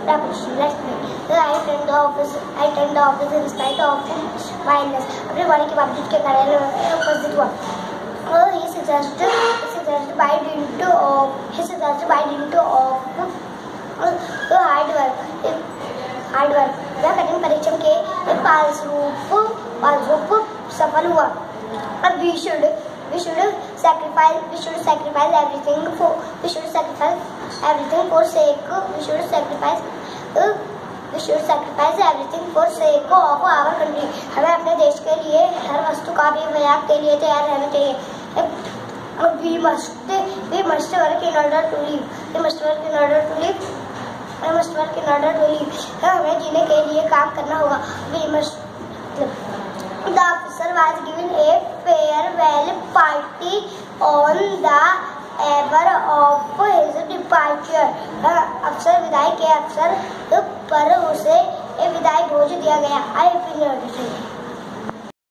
preposition. Let's begin. I attend the office in spite of my illness. अपने बीमारी के बावजूद के कार्यालय उपस्थित हुआ. He suggested by dint of hard work. वह कठिन परिश्रम के फलस्वरूप सफल हुआ. अब we should sacrifice everything for sake of our country. हमें अपने देश के लिए हर वस्तु का भी त्याग के लिए तैयार रहना चाहिए. We must work in order to live. हमें जीने के लिए काम करना होगा. The officer was given a farewell party on the eve of his departure. विदाई के अवसर पर उसे विदाई भोज दिया गया. I